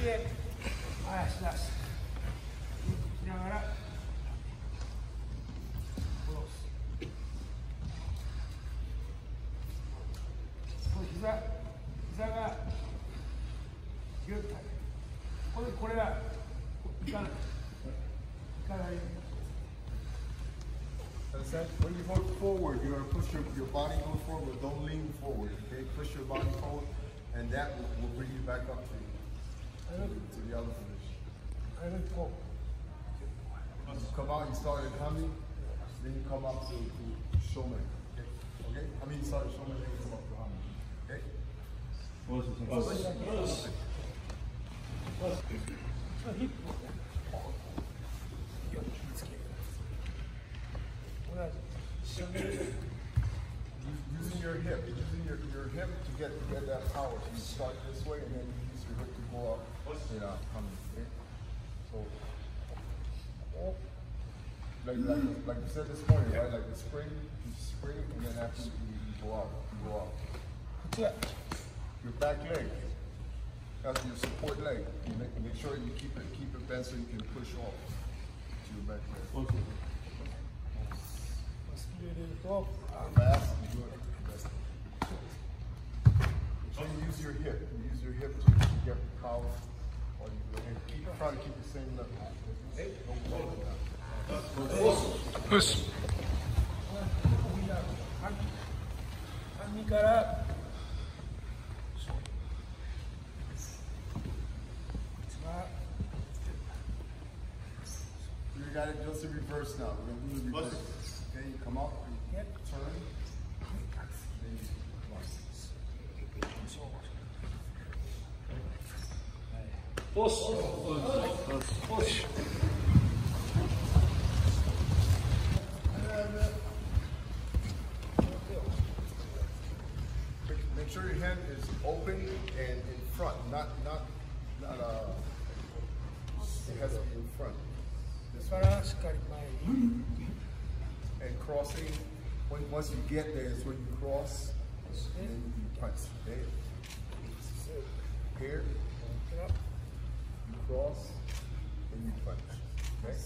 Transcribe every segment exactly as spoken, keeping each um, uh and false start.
て、足出す。しながら、下ろす。この膝、膝がギュッと上げる。これ、これがいかない。いかない。 When you go forward, you're going to push your, your body go forward, don't lean forward, okay? Push your body forward, and that will, will bring you back up to, to, to the other position. I don't go. You come out, you started humming, then you come up to, to showman, okay? Okay? I mean, you started showman, then you come up to humming, okay? Using your hip, using your, your hip to get to get that power. So you start this way and then you use your hip to go up and uh, come in. Okay? So, like, like like you said this morning, right? Like the spring, you spring and then after you, you go up, you go up. Your back leg, that's your support leg. You make, make sure you keep it keep it bent so you can push off to your back leg. Okay. Fast and good. So you use your hip. You use your hip to, to get power. Or you go ahead. Keep try to keep the same level. Don't blow it down. Push. 右から。 You got it just in reverse now. We're gonna do the reverse. Okay, you come up, you turn, then you Push. Push. Make sure your hand is open and in front, not not not uh. It has to be in front. This way. And crossing. When, once you get there, is when you cross, and then you punch. Okay? Here, you cross, and you punch. Okay?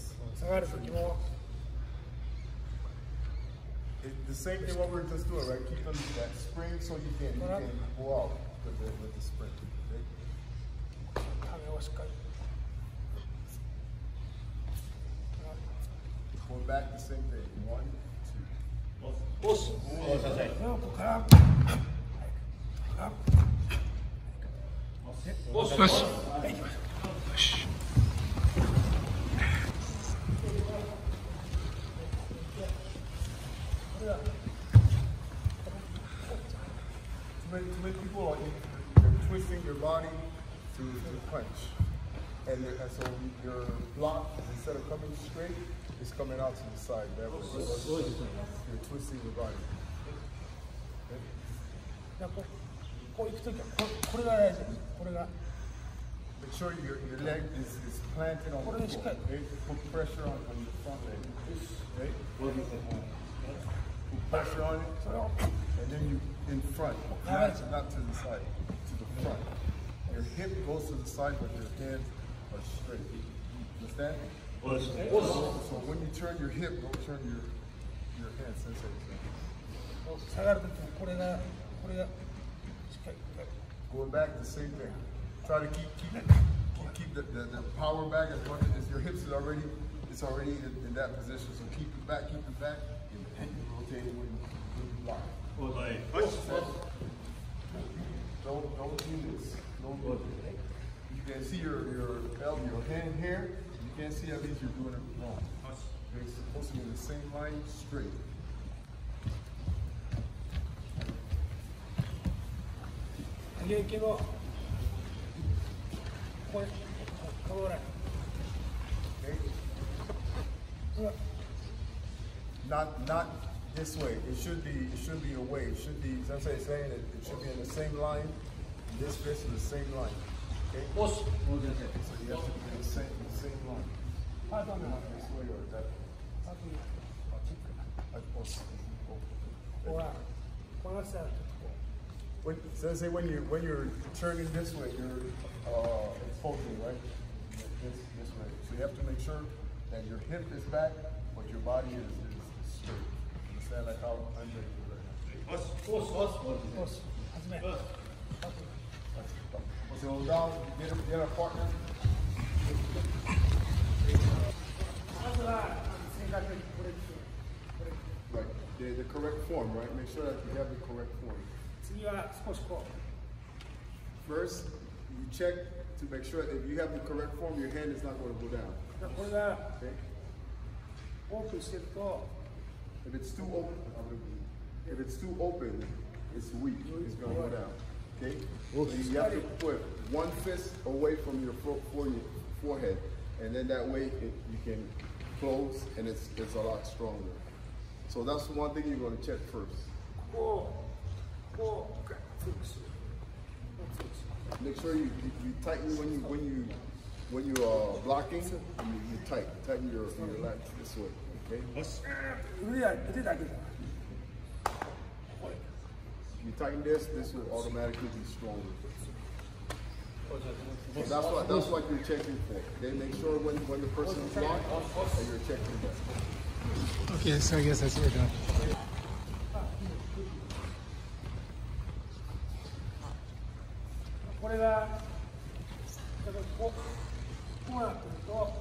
It's the same thing what we were just doing, right? Keep them that spring so you can you can go out with the with the spring. Okay? Going back, the same thing. One, two. Push. Push. Push. Too many, too many people are you're twisting your body to, to punch. And, and so your block, instead of coming straight, is coming out to the side. That way. You're twisting your body. Make sure your, your leg is, is planted on the floor. Okay? Put pressure on, on your front leg. Okay? Put pressure on it, and then you in front, not, not to the side, to the front. Your hip goes to the side, but your hands are straight. Understand? So when you turn your hip, don't turn your your hand. Sensei. Going back, the same thing. Try to keep keep keep, keep the, the, the power back as much as your hips is already it's already in, in that position. So keep it back, keep it back, and rotate it when you, when you block. Don't don't do this. Don't do it. You can see your your elbow, your hand here. You can't see that means you're doing it wrong. It's supposed to be in the same line, straight. Okay. Not not this way. It should be it should be away. It should be Sensei is saying it, it should be in the same line. This fist is the same line. Okay? So you have to be in the same the same line. I don't know this way or that. when, Sensei, when you when you're turning this way, you're uh, exposing, right? This this way. So you have to make sure that your hip is back, but your body is, is, is straight. Understand like how I'm doing it right now. Us, us, us, us. So down, get a, get a partner. Right, the, the correct form, right? Make sure that you have the correct form. First, you check to make sure that if you have the correct form, your hand is not going to go down. Okay? If it's too open, if it's too open, it's weak. It's going to go down. Okay? So you have to put one fist away from your forehead, and then that way it, you can close, and it's it's a lot stronger. So that's one thing you're going to check first. Make sure you, you, you tighten when you when you when you are uh, blocking. You, you tighten tighten your your lat this way. Okay. You tighten this, this will automatically be stronger. So that's what that's what you're checking for. Okay, make sure when when the person is locked that you're checking that. Okay, so I guess that's what we're doing. これがだからこうこうなってると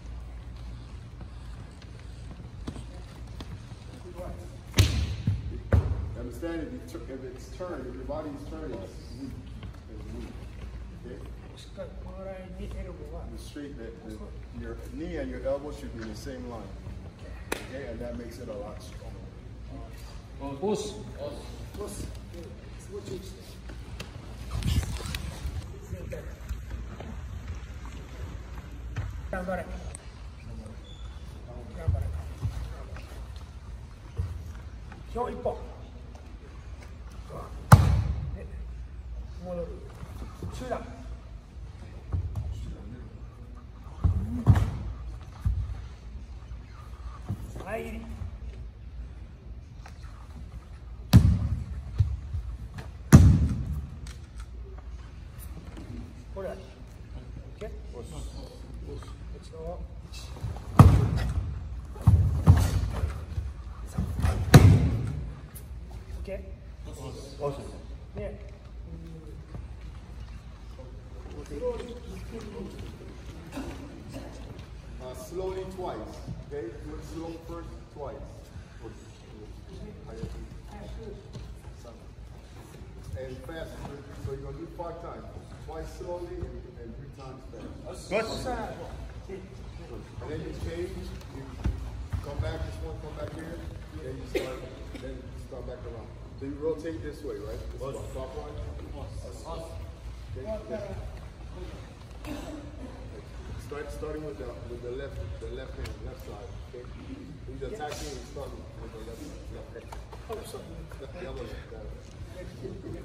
Understand if, you if it's turned, if your body is turning, it's weak. It's weak. Okay? You straight that the, your knee and your elbow should be in the same line. Okay, and that makes it a lot stronger. Push. Push.頑張れ。頑張れ。今日一本。で、戻る。中段。前切り。これだ。OK？ Let's go up. Okay? Awesome. Yeah. Uh, slowly twice. Okay? Do it slow first, twice. And fast. So you're going to do five times. Twice slowly and, and three times fast. Good. And then you change, you come back, this one, come back here, then you start, then you start back around. So you rotate this way, right? This is clockwise. Okay. Start starting with the with the left the left hand, left side. Okay. He's attacking and starting with the left left hand. The other side.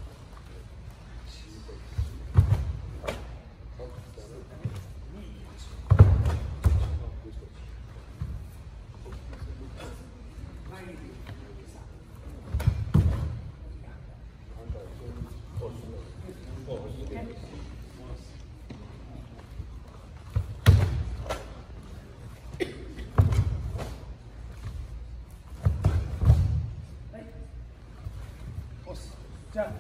Yeah.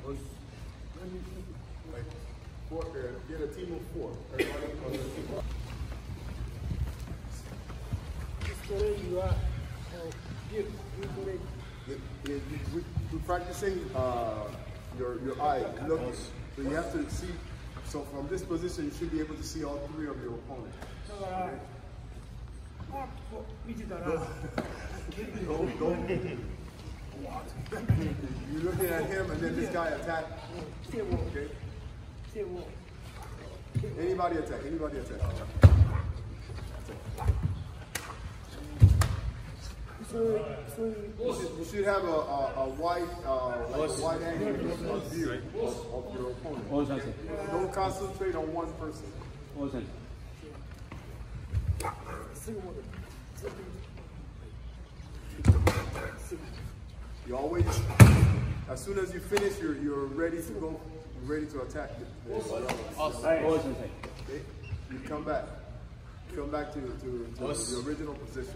Four, get a team of four. Everybody on the team. This way you are. You, you, We're practicing uh, your your eye. Look, so you have to see. So from this position, you should be able to see all three of your opponents. Don't, don't. You're looking at him, and then this guy attack. Okay. Anybody attack. Anybody attack. You should, you should have a, a, a wide, uh, like a wide angle view of, of your opponent. Don't concentrate on one person. You always as soon as you finish, you're you're ready to go, ready to attack. The, the, okay? You come back, come back to to, to the original position.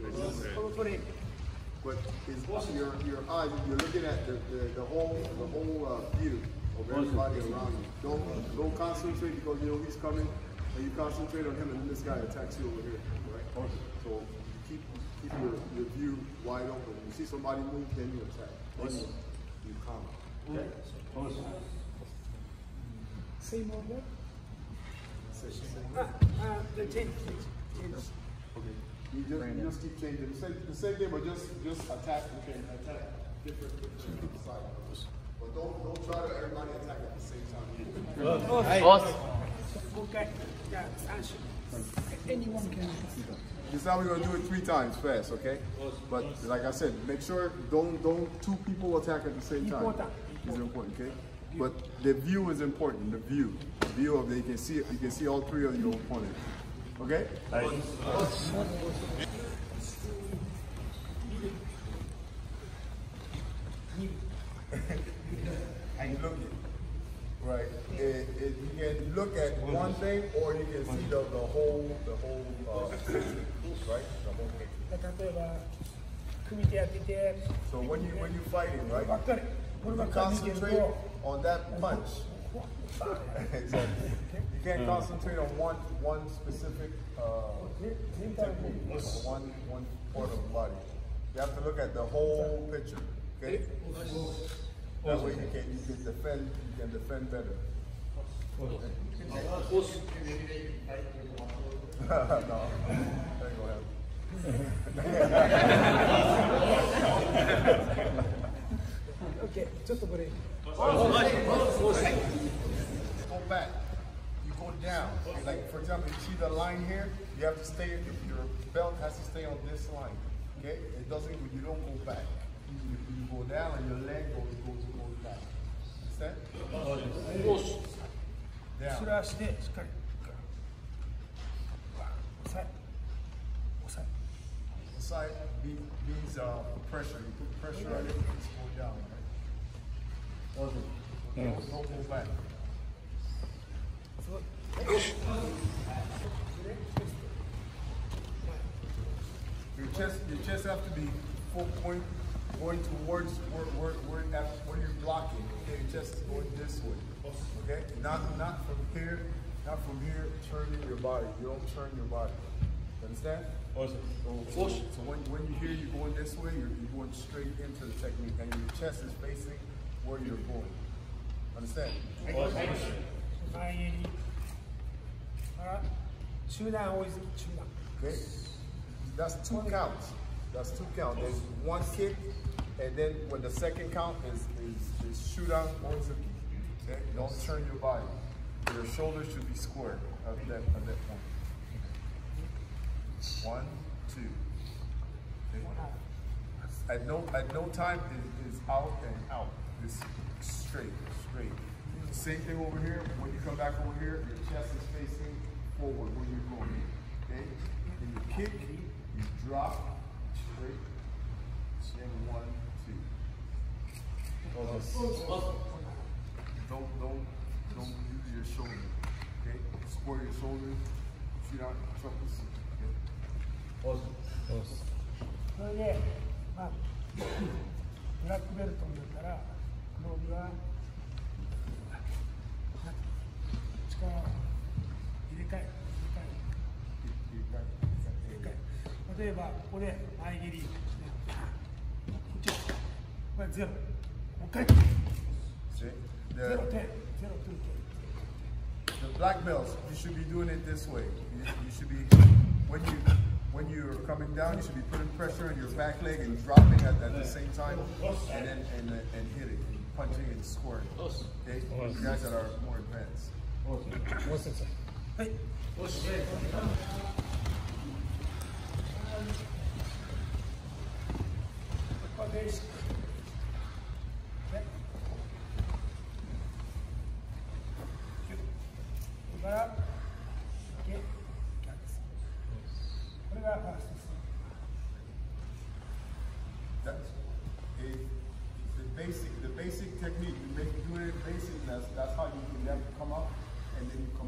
But is your your eyes, you're looking at the, the, the whole the whole uh, view of everybody around you. Don't don't concentrate because you know he's coming, and you concentrate on him, and then this guy attacks you over here, right? So keep keep your, your view wide open. When you see somebody move, then you attack. Then you, you calm. Okay. Same order. Same, same. Ah, uh, the change, change, change. Okay. You just, you just keep changing. The same, the same thing, but just just attack and attack different different sides. But don't don't try to everybody attack at the same time. Okay. Yeah, anyone can. This is how we're gonna do it three times fast, okay? But like I said, make sure don't don't two people attack at the same time. Important. It's important, okay? But the view is important. The view, the view of the, you can see you can see all three of your opponents. Okay? And look it. Right. It, it, you can look at one thing, or you can see the, the whole the whole uh, system, right? The whole thing. So when you when you're fighting, right? You concentrate on that punch. Exactly. You can't concentrate on one one specific uh, technique, one one part of the body. You have to look at the whole picture. Okay. That way you can you can defend you can defend better. Okay. No, that ain't gonna happen. Okay, just a break. Go back. You go down. Like for example, you see the line here. You have to stay. Your belt has to stay on this line. Okay. It doesn't. You don't go back. You, you go down and your leg goes goes goes back. Understand? Down. それはしてしっかり押さえ押さえ Side means uh, pressure. You put pressure on it, it's go down. Right? Don't, don't go back. Your chest, your chest have to be full point, going towards where, where, where, at, where you're blocking. Okay, your chest is going this way. Okay, not not from here, not from here. Turning your body. You don't turn your body. You understand? Awesome. So, so, so when, when you hear you going this way, you're, you're going straight into the technique, and your chest is facing where you're going. Understand? Awesome. 前蹴りから中段追いつき中段 Okay? That's two counts. That's two counts. There's one kick, and then when the second count is is, is shoot out oizuki. Okay? Don't turn your body. Your shoulders should be square at that at that point. One, two. Okay. At no at no time is, is out and out. It's straight, straight. Same thing over here. When you come back over here, your chest is facing forward where you're going. Okay? Then you kick, you drop, straight, and one, two. Don't don't don't use your shoulder. Okay? Square your shoulder, shoot out trumpets. Okay? Awesome. Awesome. それで、まあ、ブラックベルトになったら黒帯は力を入れ替え入れ替え入れ替え例えばここで前蹴りこっちこれゼロもう一回ゼ The, ロ手ゼロ取る the black belts, you should be doing it this way. You, you should be when you when you're coming down, you should be putting pressure on your back leg and dropping at, at the same time, and then and, and hitting, and punching and scoring. Okay, you guys that are more advanced. はい これベーシックねこれから OK これがファーストス That's a, the basic the basic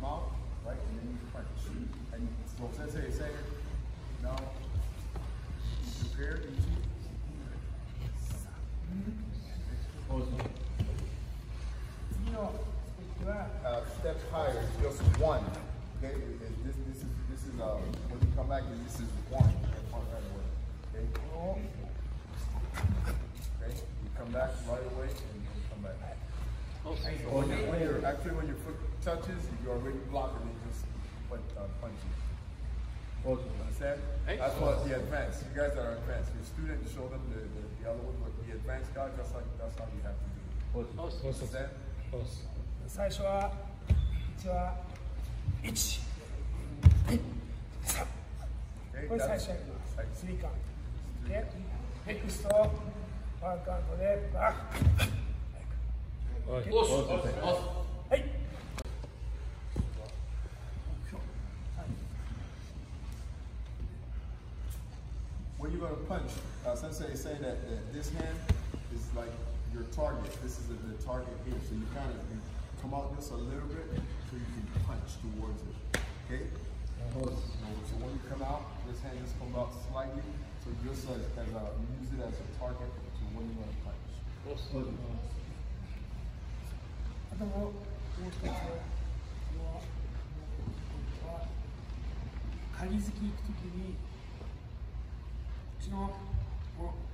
come out, right, and then you punch. And so Sensei is saying, now, you prepare, Ichi. Uh, step higher, just one. Okay, this this is this is uh when you come back, this is one. Okay, okay, you come back right away and then come back. Okay. So when, you, when you're actually when your foot touches, you're already blocking it. Just punch, uh, punching. Okay. Understand? That's what the advanced. You guys are advanced. Your student, show them the, the, the other one, but the advanced guy, just like that's how you have to do it. Awesome. Understand? Awesome. 最初は一は一、二、三。これ最初やります。スリーカウント。で、ネクストワンカウントでバッ。はい。はい。 When you're going to punch, uh, Sensei is saying that, that this hand is like your target. This is the, the target here. So you kind of you come out just a little bit so you can punch towards it. Okay? Uh-huh. So when you come out, this hand just comes out slightly. So just as, as a, you use it as a target to when you're going to punch. Awesome. あともう一つは鍵付き行くときにこっちのこう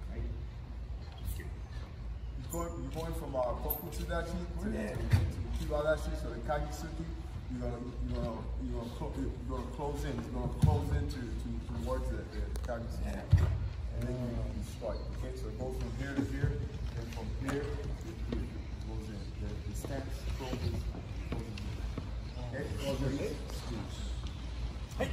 You're going, you're going from uh, Kokutsudachi to, to, to Kiwadashi, so the Kagisuki, you're gonna you're gonna you're gonna, clo you're gonna close in. You're gonna close into to, towards the, the Kagisuki, and then you, you strike. Okay, so it goes from here to here, and from here to here. It goes in. The, the stance closes. Okay, okay. Hey.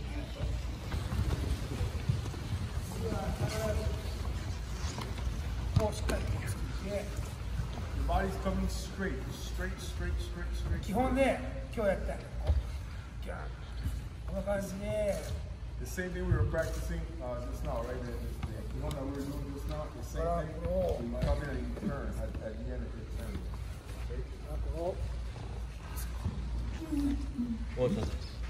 Your body's coming straight, straight, straight, straight, straight. 基本で今日やったらこんな感じで The same thing we were practicing uh, just now, right? The, the, the one that we were doing just now, the same thing. So you come in and you turn at, at the end of your turn. Okay? Awesome.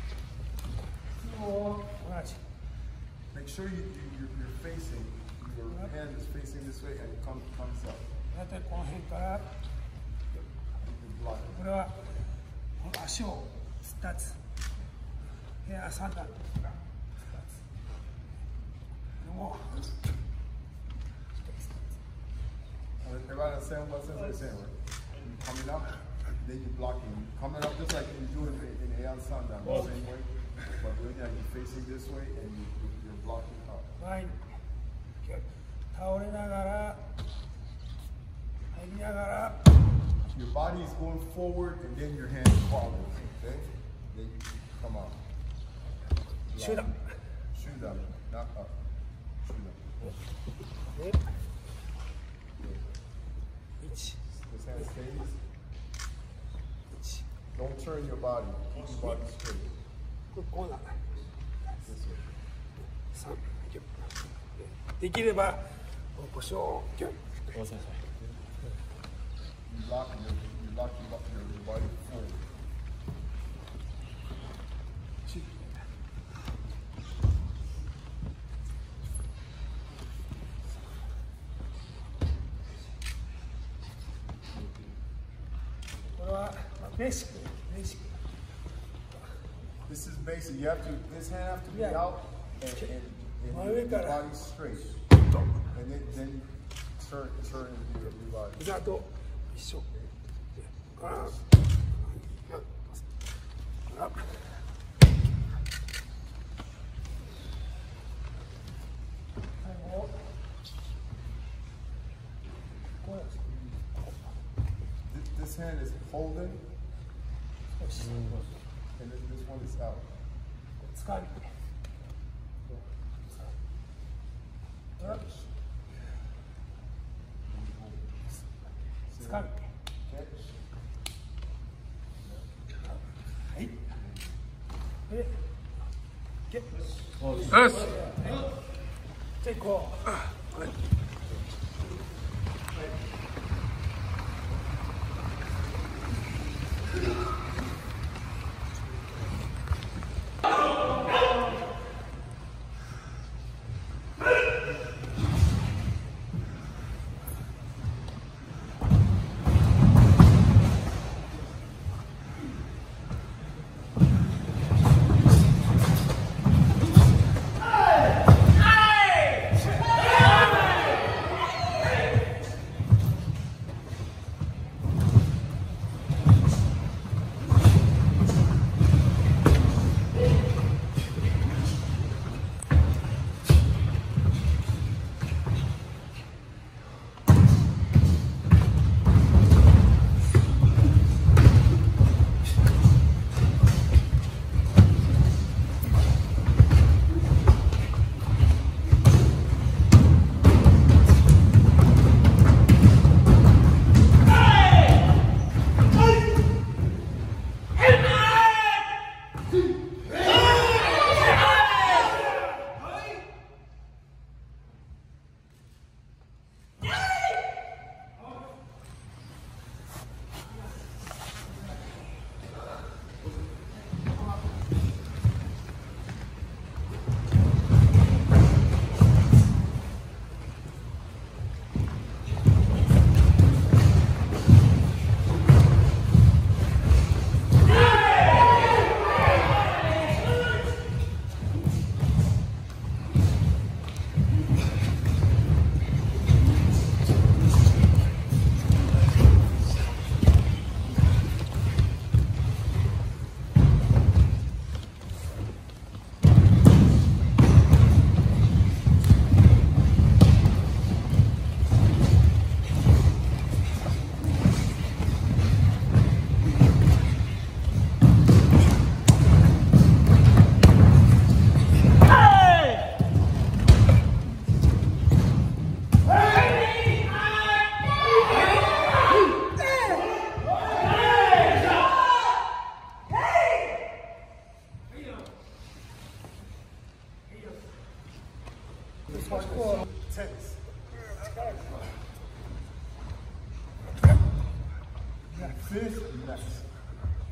Make sure you, you, you're, you're facing, your hand is facing this way and it comes, comes up. だいたいこの辺からこ You block it. れは足をふたつでさんだんふたつでも Everybody understand what Sensei is saying, right? You coming up, then you blocking. Coming up just like you do in, in Aeon Sandan, the same way. But when you're facing this way and you, you're blocking up. 前に倒れながら入りながら Your body is going forward and then your hand follows, okay? Then you come out. Shoot up. Shoot up, not up. Shoot up. でいち This hand stays. Don't turn your body. Keep your body straight. これこうな This way. さんできれば腰をギュッ Awesome. You lock your, you lock your, your, your body forward. Basic, basic. This is basic. You have to. This hand have to be Yeah. out and, and, and Well, your we gotta- body straight. And then then you turn turn into your, your body. 膝と一緒。ああ。あ。最後。こうやって This, this hand is holding, 少し and this, this one is out. つかみ。あつかみ。 Catch. はい。で、ゲッ。 よし。 じゃあ行こう。はい。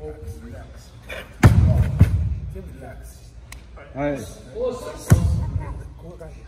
Focus, relax. Relax. はい。 こういう感じ。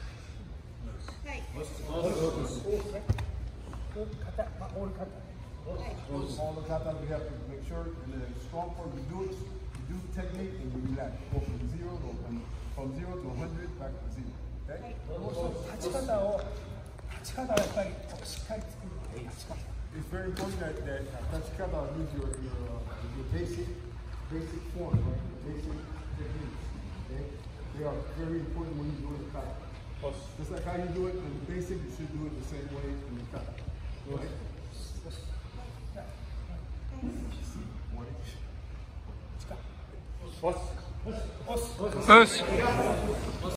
All the kata, we have to make sure, and then strong form, you do it, you do technique and you relax. Go from zero, go from, from zero to one hundred, back to zero. Okay? 立ち方を立ち方をやっぱりしっかり作る。立ち方。 It's very important that, that tachikata means your, your, uh, your basic, basic form, right? Basic techniques. Okay? They are very important when you do it kata. Just like how you do it in the basic, you should do it the same way in the kata. Right? Us.